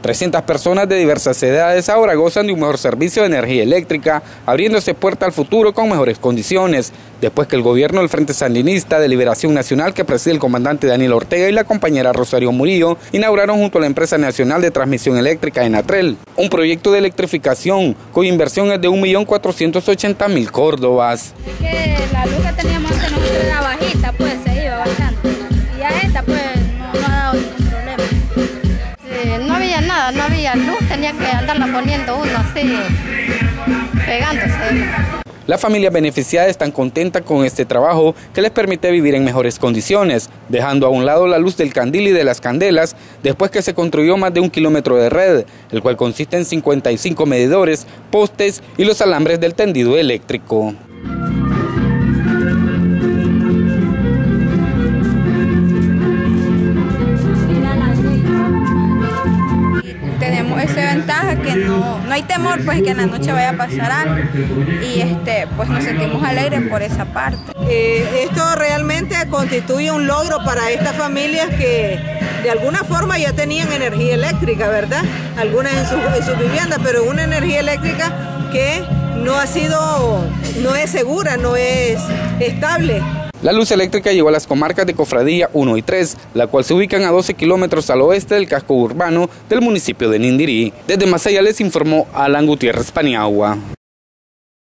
300 personas de diversas edades ahora gozan de un mejor servicio de energía eléctrica, abriéndose puerta al futuro con mejores condiciones, después que el gobierno del Frente Sandinista de Liberación Nacional, que preside el comandante Daniel Ortega, y la compañera Rosario Murillo, inauguraron junto a la empresa nacional de transmisión eléctrica Enatrel, un proyecto de electrificación cuya inversión es de 1.480.000 córdobas. Es que la luz que teníamos antes nosotros era bajita, pues se iba bastante, y ya esta pues no ha dado ningún problema. No había nada, no había luz, tenía que andarla poniendo uno así, pegándose. Las familias beneficiadas están contentas con este trabajo que les permite vivir en mejores condiciones, dejando a un lado la luz del candil y de las candelas, después que se construyó más de 1 kilómetro de red, el cual consiste en 55 medidores, postes y los alambres del tendido eléctrico. Tenemos esa ventaja que no hay temor pues que en la noche vaya a pasar algo y pues nos sentimos alegres por esa parte. Esto realmente constituye un logro para estas familias que de alguna forma ya tenían energía eléctrica, ¿verdad? Algunas en sus viviendas, pero una energía eléctrica que no es segura, no es estable. La luz eléctrica llegó a las comarcas de Cofradía 1 y 3, la cual se ubican a 12 kilómetros al oeste del casco urbano del municipio de Nindirí. Desde Masaya les informó Alan Gutiérrez Paniagua.